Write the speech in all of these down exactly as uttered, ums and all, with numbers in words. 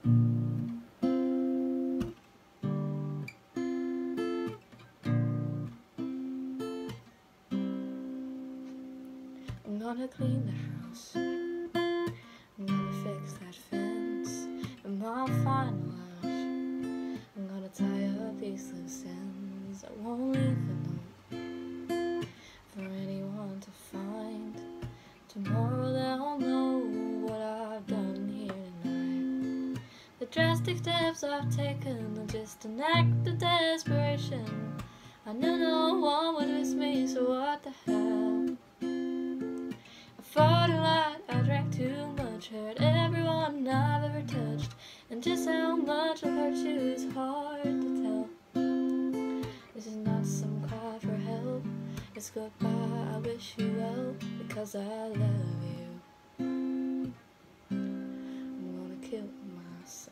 I'm gonna clean the house, I'm gonna fix that fence in my final house. I'm gonna tie up these loose ends, I won't leave a note for anyone to find. Tomorrow they'll know what I've done here tonight. The drastic steps I've taken are just an act of desperation. I knew no one would miss me, so what the hell. I fought a lot, I drank too much, hurt everyone I've ever touched, and just how much I've hurt you is hard to tell. This is not some cry for help, it's goodbye, I wish you well, because I love you. I'm gonna kill myself.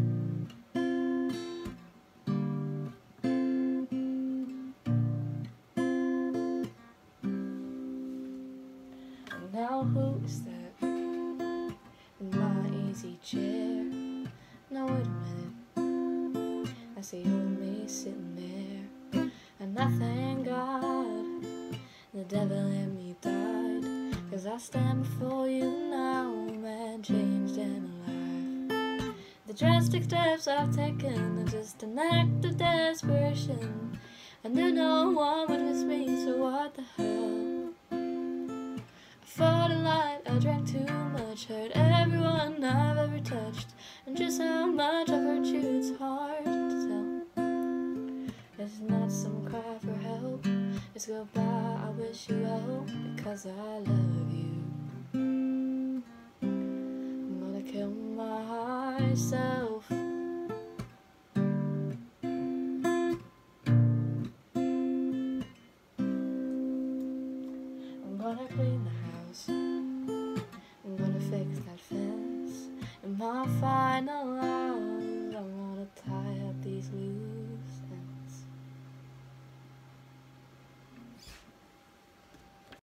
Now who is that in my easy chair? Now wait a minute, I see old me sitting there, and I thank God the devil in me died, 'cause I stand before you now, man, changed and alive. The drastic steps I've taken are just an act of desperation. I knew no one would miss me, so what the hell. I fought a lot, I drank too much, hurt everyone I've ever touched, and just how much I've hurt you, it's hard to tell. It's not some cry for help, it's goodbye, I wish you well, because I love you. I'm gonna kill myself. I'm gonna clean the house, I'm gonna fix that fence in my final life.